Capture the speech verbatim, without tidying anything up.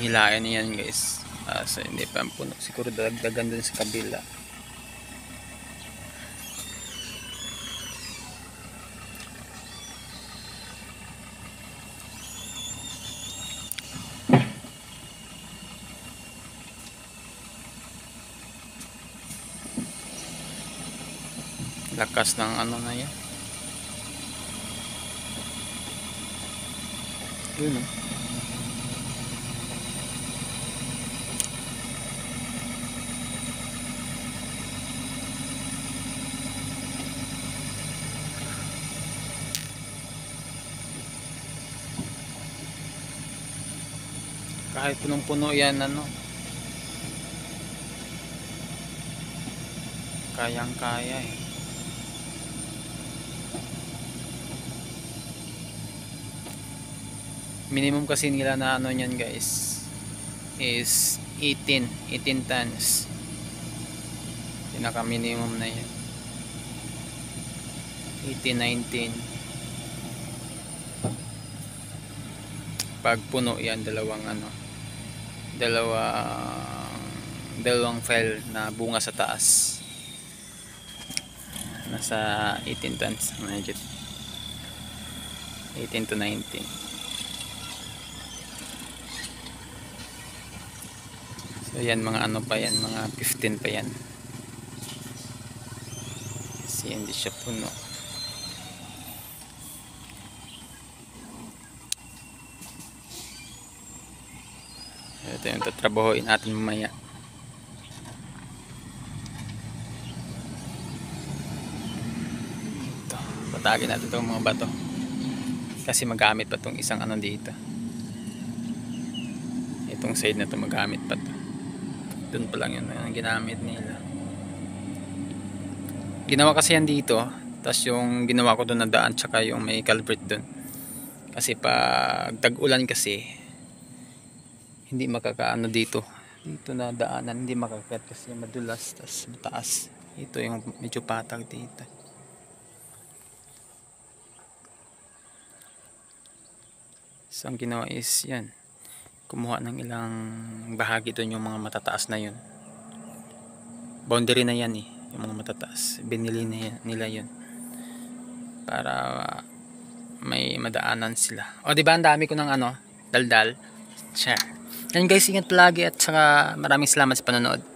hilain niyan guys. Uh, so hindi pa puno, siguro dagdagan dun sa kabila. Lakas ng ano na yan. Yun oh. Kahit punong-puno yan, ano, kayang-kaya eh. Minimum kasi nila na ano niyan guys is eighteen tons. Pinaka minimum na yan. eighteen, nineteen. Pag puno yan, dalawang ano, dalawang dalawang file na bunga sa taas. Nasa eighteen tons, medyo eighteen to nineteen. So yan, mga ano pa yan, mga fifteen pa yan. Kasi hindi siya puno. Ito yung tatrabahoin natin mamaya. Ito, patagin natin itong mga bato. Kasi magamit pa itong isang ano dito. Itong side na ito magamit pa ito. Doon pa lang yun ang ginamit nila. Ginawa kasi yan dito, tapos yung ginawa ko doon na daan, tsaka yung may culvert doon. Kasi pag tag-ulan kasi, hindi makakaano dito. Dito na daanan, hindi makakit kasi madulas, tapos mataas. Ito yung medyo patag dito. So ang ginawa is yan, kumuha ng ilang bahagi doon, yung mga matataas na yun. Boundary na yan eh, yung mga matataas. Binili nila yun para may madaanan sila. O diba ang dami ko ng ano, daldal. Siya. Yan guys, ingat palagi at saka maraming salamat sa panonood.